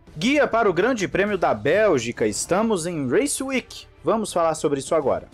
Guia para o Grande Prêmio da Bélgica, estamos em Race Week. Vamos falar sobre isso agora.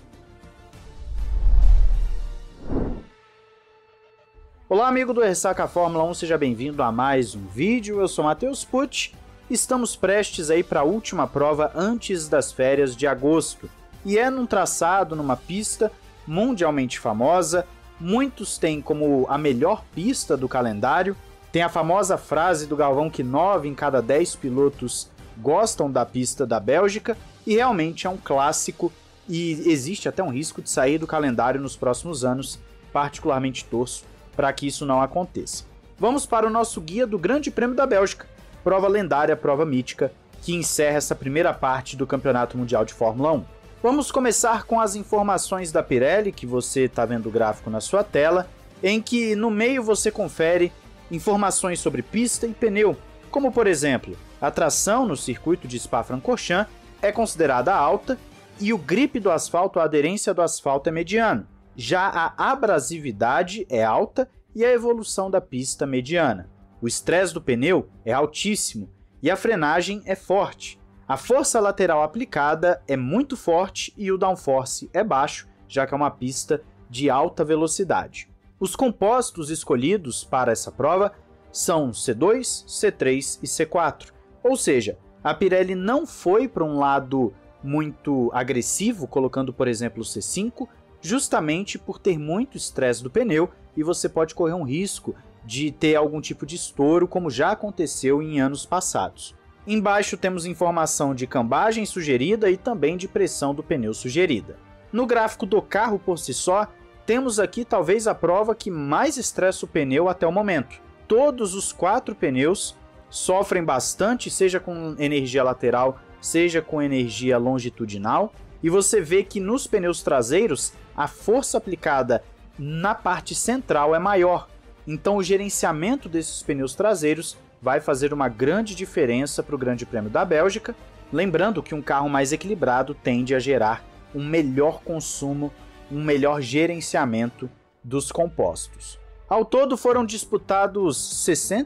Olá amigo do Ressaca Fórmula 1, seja bem-vindo a mais um vídeo. Eu sou Matheus Pucci. Estamos prestes aí para a última prova antes das férias de agosto. E é num traçado, numa pista mundialmente famosa. Muitos têm como a melhor pista do calendário. Tem a famosa frase do Galvão que 9 em cada 10 pilotos gostam da pista da Bélgica. E realmente é um clássico e existe até um risco de sair do calendário nos próximos anos. Particularmente torço para que isso não aconteça. Vamos para o nosso guia do Grande Prêmio da Bélgica, prova lendária, prova mítica, que encerra essa primeira parte do Campeonato Mundial de Fórmula 1. Vamos começar com as informações da Pirelli, que você está vendo o gráfico na sua tela, em que no meio você confere informações sobre pista e pneu, como por exemplo, a tração no circuito de Spa-Francorchamps é considerada alta e o grip do asfalto, a aderência do asfalto é mediano. Já a abrasividade é alta e a evolução da pista mediana. O estresse do pneu é altíssimo e a frenagem é forte. A força lateral aplicada é muito forte e o downforce é baixo, já que é uma pista de alta velocidade. Os compostos escolhidos para essa prova são C2, C3 e C4. Ou seja, a Pirelli não foi para um lado muito agressivo, colocando por exemplo o C5, justamente por ter muito estresse do pneu e você pode correr um risco de ter algum tipo de estouro, como já aconteceu em anos passados. Embaixo temos informação de cambagem sugerida e também de pressão do pneu sugerida. No gráfico do carro por si só, temos aqui talvez a prova que mais estressa o pneu até o momento. Todos os 4 pneus sofrem bastante, seja com energia lateral, seja com energia longitudinal, e você vê que nos pneus traseiros a força aplicada na parte central é maior, então o gerenciamento desses pneus traseiros vai fazer uma grande diferença para o Grande Prêmio da Bélgica, lembrando que um carro mais equilibrado tende a gerar um melhor consumo, um melhor gerenciamento dos compostos. Ao todo foram disputados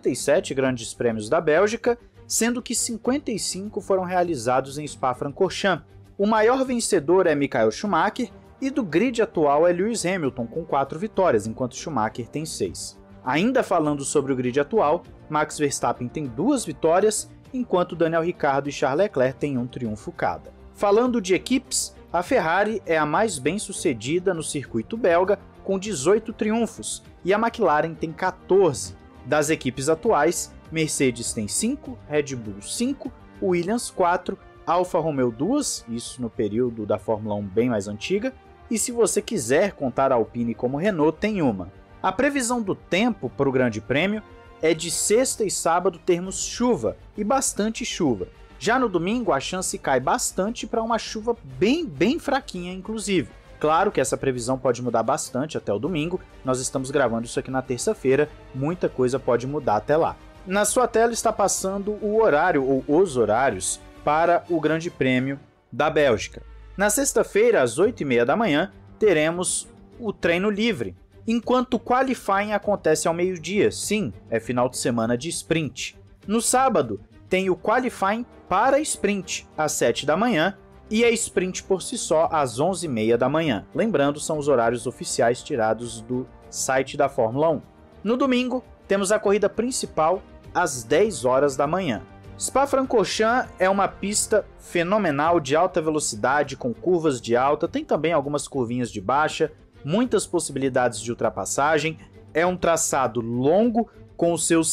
67 Grandes Prêmios da Bélgica, sendo que 55 foram realizados em Spa-Francorchamps. O maior vencedor é Michael Schumacher e do grid atual é Lewis Hamilton com 4 vitórias, enquanto Schumacher tem 6. Ainda falando sobre o grid atual, Max Verstappen tem 2 vitórias, enquanto Daniel Ricciardo e Charles Leclerc têm um triunfo cada. Falando de equipes, a Ferrari é a mais bem sucedida no circuito belga com 18 triunfos e a McLaren tem 14. Das equipes atuais, Mercedes tem 5, Red Bull 5, Williams 4, Alfa Romeo 2, isso no período da Fórmula 1 bem mais antiga, e se você quiser contar a Alpine como Renault, tem uma. A previsão do tempo para o Grande Prêmio é de sexta e sábado termos chuva, e bastante chuva. Já no domingo a chance cai bastante para uma chuva bem fraquinha inclusive. Claro que essa previsão pode mudar bastante até o domingo, nós estamos gravando isso aqui na terça-feira, muita coisa pode mudar até lá. Na sua tela está passando o horário ou os horários para o Grande Prêmio da Bélgica. Na sexta-feira, às 8h30 da manhã, teremos o treino livre, enquanto o qualifying acontece ao meio-dia. Sim, é final de semana de sprint. No sábado, tem o qualifying para sprint, às 7 da manhã, e a sprint por si só, às 11h30 da manhã. Lembrando, são os horários oficiais tirados do site da Fórmula 1. No domingo, temos a corrida principal, às 10 horas da manhã. Spa-Francorchamps é uma pista fenomenal de alta velocidade, com curvas de alta, tem também algumas curvinhas de baixa, muitas possibilidades de ultrapassagem, é um traçado longo com os seus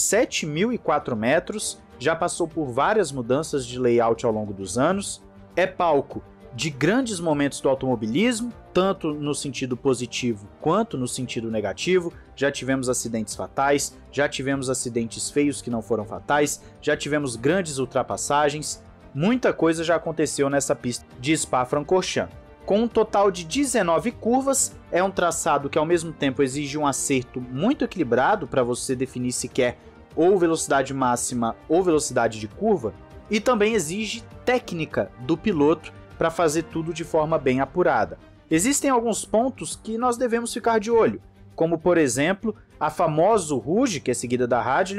7.004 metros, já passou por várias mudanças de layout ao longo dos anos, é palco de grandes momentos do automobilismo, tanto no sentido positivo quanto no sentido negativo. Já tivemos acidentes fatais, já tivemos acidentes feios que não foram fatais, já tivemos grandes ultrapassagens, muita coisa já aconteceu nessa pista de Spa-Francorchamps. Com um total de 19 curvas, é um traçado que ao mesmo tempo exige um acerto muito equilibrado para você definir se quer ou velocidade máxima ou velocidade de curva, e também exige técnica do piloto para fazer tudo de forma bem apurada. Existem alguns pontos que nós devemos ficar de olho, como por exemplo a famosa Rouge, que é seguida da Radillon,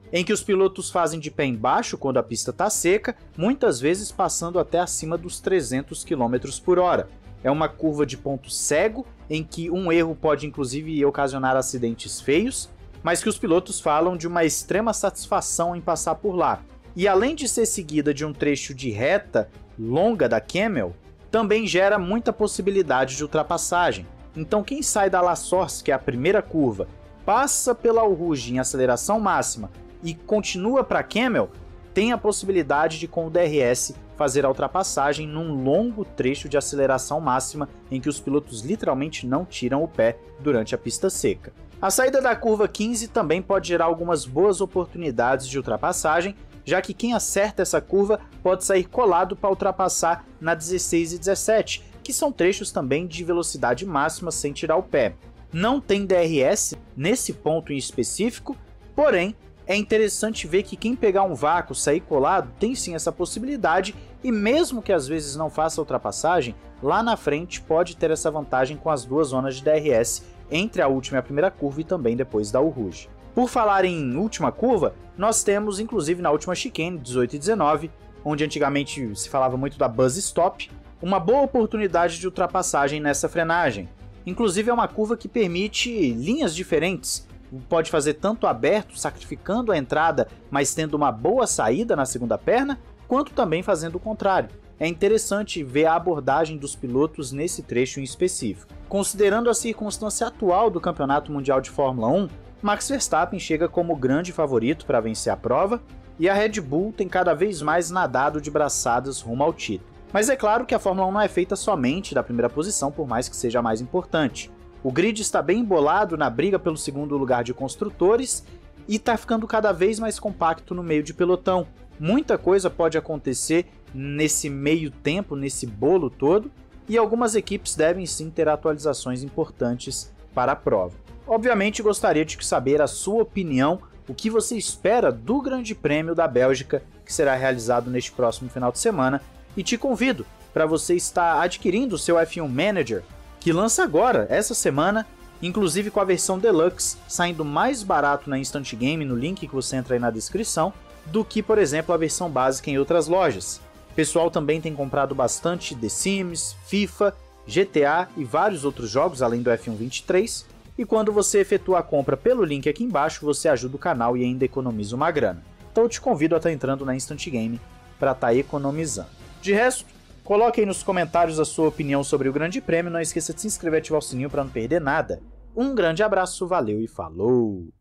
em que os pilotos fazem de pé embaixo quando a pista está seca, muitas vezes passando até acima dos 300 km por hora. É uma curva de ponto cego, em que um erro pode inclusive ocasionar acidentes feios, mas que os pilotos falam de uma extrema satisfação em passar por lá. E além de ser seguida de um trecho de reta longa da Camel, também gera muita possibilidade de ultrapassagem. Então quem sai da La Source, que é a primeira curva, passa pela Eau Rouge em aceleração máxima e continua para Camel, tem a possibilidade de, com o DRS, fazer a ultrapassagem num longo trecho de aceleração máxima em que os pilotos literalmente não tiram o pé durante a pista seca. A saída da curva 15 também pode gerar algumas boas oportunidades de ultrapassagem, já que quem acerta essa curva pode sair colado para ultrapassar na 16 e 17, que são trechos também de velocidade máxima sem tirar o pé. Não tem DRS nesse ponto em específico, porém é interessante ver que quem pegar um vácuo, sair colado, tem sim essa possibilidade, e mesmo que às vezes não faça a ultrapassagem, lá na frente pode ter essa vantagem com as duas zonas de DRS entre a última e a primeira curva e também depois da Eau Rouge. Por falar em última curva, nós temos inclusive na última chicane, 18 e 19, onde antigamente se falava muito da Buzz Stop, uma boa oportunidade de ultrapassagem nessa frenagem. Inclusive é uma curva que permite linhas diferentes, pode fazer tanto aberto, sacrificando a entrada, mas tendo uma boa saída na segunda perna, quanto também fazendo o contrário. É interessante ver a abordagem dos pilotos nesse trecho em específico. Considerando a circunstância atual do Campeonato Mundial de Fórmula 1, Max Verstappen chega como grande favorito para vencer a prova, e a Red Bull tem cada vez mais nadado de braçadas rumo ao título. Mas é claro que a Fórmula 1 não é feita somente da primeira posição, por mais que seja a mais importante. O grid está bem embolado na briga pelo segundo lugar de construtores e está ficando cada vez mais compacto no meio de pelotão. Muita coisa pode acontecer nesse meio tempo, nesse bolo todo, e algumas equipes devem sim ter atualizações importantes para a prova. Obviamente gostaria de saber a sua opinião, o que você espera do Grande Prêmio da Bélgica, que será realizado neste próximo final de semana, e te convido para você estar adquirindo o seu F1 Manager, que lança agora, essa semana, inclusive com a versão Deluxe, saindo mais barato na Instant Game, no link que você entra aí na descrição, do que, por exemplo, a versão básica em outras lojas. O pessoal também tem comprado bastante The Sims, FIFA, GTA e vários outros jogos, além do F1 23, e quando você efetua a compra pelo link aqui embaixo, você ajuda o canal e ainda economiza uma grana. Então eu te convido a estar entrando na Instant Game para estar economizando. De resto, coloque aí nos comentários a sua opinião sobre o Grande Prêmio, não esqueça de se inscrever e ativar o sininho para não perder nada. Um grande abraço, valeu e falou!